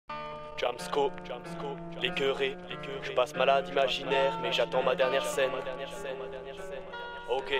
Jamsco, l'écœuré, je passe malade imaginaire, mais j'attends ma dernière scène. Ok.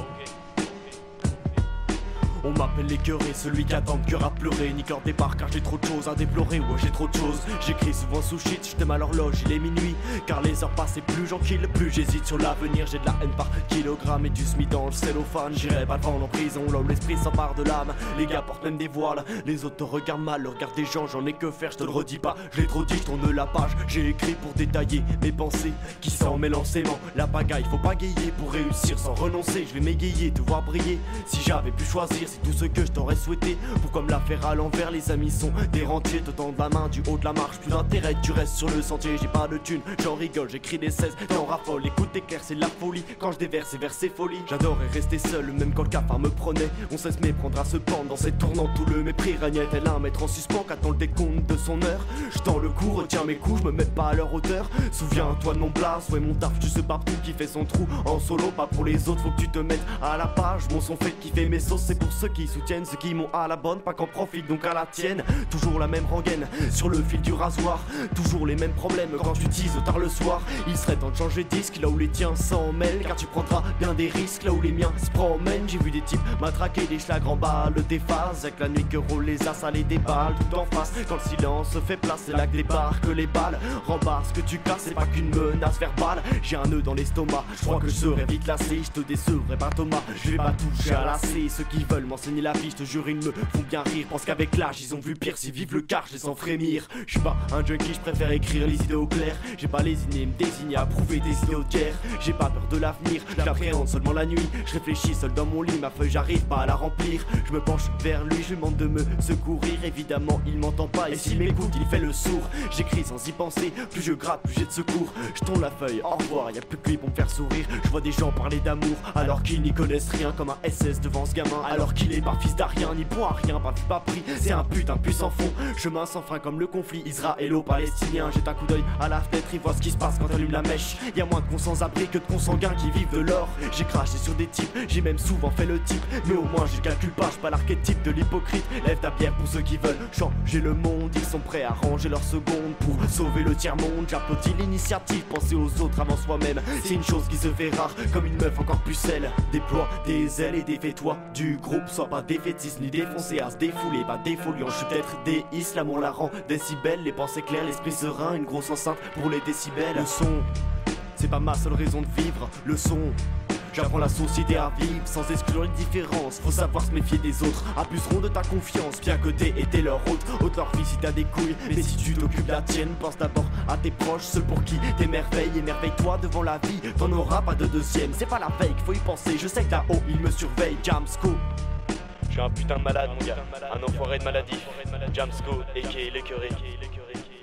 On m'appelle l'écœuré, celui qui attend que à pleurer. Nique leur départ car j'ai trop de choses à déplorer. Ouais, j'ai trop de choses, j'écris souvent sous shit. J't'aime à l'horloge, il est minuit. Car les heures passent et plus j'en kill, plus j'hésite sur l'avenir. J'ai de la haine par kilogramme et du smi dans le cellophane. J'irai pas le vendre en prison, l'homme l'esprit s'empare de l'âme. Les gars portent même des voiles, les autres te regardent mal. Le regard des gens, j'en ai que faire, j'te le redis pas. Je l'ai trop dit, j'tourne la page. J'ai écrit pour détailler mes pensées qui s'en mêlent en s'aimant. La pagaille, faut pas gayer pour réussir sans renoncer. Je vais m'égayer, te voir briller. Si j'avais pu choisir, c'est tout ce que je t'aurais souhaité. Pourquoi me la faire à l'envers, les amis sont des rentiers. Te tendent la main du haut de la marche, plus d'intérêt, tu restes sur le sentier. J'ai pas de thune, j'en rigole, j'écris des 16, t'en raffole. Écoute tes clairs, c'est la folie, quand je déverse vers ces folies. J'adorais rester seul, même quand le cafard me prenait. On sait se méprendre à se pendre dans cette tournante où le mépris régnait. Tel un maître en suspens qu'attend le décompte de son heure. Je tends le cou, retiens mes coups, je me mets pas à leur hauteur. Souviens-toi de mon place, ouais mon taf, tu sais partout qui fait son trou. En solo, pas pour les autres, faut que tu te mettes à la page. Mon son fait kiffer mes sauces, c'est pour ceux qui soutiennent, ceux qui m'ont à la bonne, pas qu'en profite donc à la tienne. Toujours la même rengaine sur le fil du rasoir, toujours les mêmes problèmes quand tu teases tard le soir. Il serait temps de changer de disque là où les tiens s'en mêlent, car tu prendras bien des risques là où les miens se promènent. J'ai vu des types matraquer des schlags en balles des phases, avec la nuit que roulent les as et des balles tout en face. Quand le silence se fait place, c'est là que débarquent les balles. Rembarre ce que tu casses, c'est pas qu'une menace verbale. J'ai un nœud dans l'estomac, je crois que je serai vite lassé. Je te décevrai pas Thomas, je vais pas toucher à l'AC. Ceux qui veulent m'enseigner la vie, je te jure ils me font bien rire. Pense qu'avec l'âge ils ont vu pire, s'ils vivent le quart, je les sens frémir. Je suis pas un junkie, je préfère écrire les idées au clair. J'ai pas les idées, me désigner à prouver des idées de guerre. J'ai pas peur de l'avenir, j'appréhende seulement la nuit. Je réfléchis seul dans mon lit, ma feuille j'arrive pas à la remplir. Je me penche vers lui, je lui demande de me secourir. Évidemment il m'entend pas et s'il m'écoute il fait le sourd. J'écris sans y penser, plus je gratte, plus j'ai de secours. Je tourne la feuille, au revoir, y'a plus que lui pour me faire sourire. Je vois des gens parler d'amour alors qu'ils n'y connaissent rien, comme un SS devant ce gamin. Alors qu'il est pas fils d'Arien, ni point à rien, pas vu pas pris. C'est un putain puissant fond, chemin sans frein comme le conflit israélo-palestinien. Jette un coup d'œil à la fenêtre, il voit ce qui se passe quand allume la mèche. Y'a moins de cons sans abri que de consanguins qui vivent de l'or. J'ai craché sur des types, j'ai même souvent fait le type, mais au moins je calcule pas, j'suis pas l'archétype de l'hypocrite. Lève ta bière pour ceux qui veulent changer le monde, ils sont prêts à ranger leurs secondes pour sauver le tiers-monde. J'applaudis l'initiative, penser aux autres avant soi-même. C'est une chose qui se fait rare, comme une meuf encore pucelle. Déploie des ailes et défais-toi du groupe, sois pas défaitiste ni défoncé à se défouler, pas défoliant. Je suis peut-être déiste, l'amour la rend décibel, les pensées claires, l'esprit serein, une grosse enceinte pour les décibels. Le son, c'est pas ma seule raison de vivre, le son. J'apprends la société à vivre sans exclure les différences. Faut savoir se méfier des autres, abuseront de ta confiance. Bien que t'aies été leur hôte, ôte leur vie si t'as des couilles. Mais si tu t'occupes de la tienne, pense d'abord à tes proches, ceux pour qui t'émerveilles. Émerveille-toi devant la vie, t'en auras pas de deuxième. C'est pas la fake, faut y penser, je sais que là-haut il me surveille. Jamsco, je suis un putain de malade mon gars, un enfoiré de maladie. Jamsco, a.k.a. l'écœuré.